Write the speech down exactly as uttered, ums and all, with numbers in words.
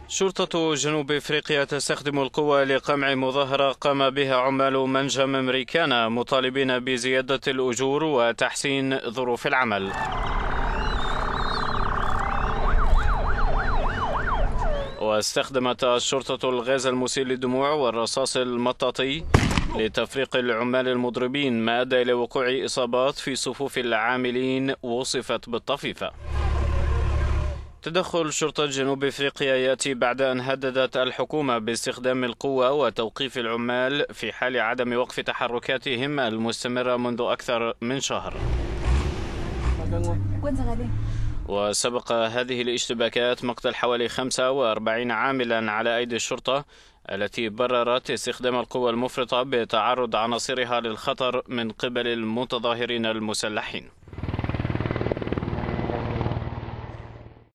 شرطة جنوب افريقيا تستخدم القوى لقمع مظاهرة قام بها عمال منجم امريكانا مطالبين بزيادة الأجور وتحسين ظروف العمل. واستخدمت الشرطة الغاز المسيل للدموع والرصاص المطاطي لتفريق العمال المضربين، ما أدى إلى وقوع إصابات في صفوف العاملين وصفت بالطفيفة. تدخل شرطة جنوب افريقيا ياتي بعد ان هددت الحكومة باستخدام القوة وتوقيف العمال في حال عدم وقف تحركاتهم المستمرة منذ اكثر من شهر. وسبق هذه الاشتباكات مقتل حوالي خمسة وأربعين عاملا على ايدي الشرطة التي بررت استخدام القوة المفرطة بتعرض عناصرها للخطر من قبل المتظاهرين المسلحين.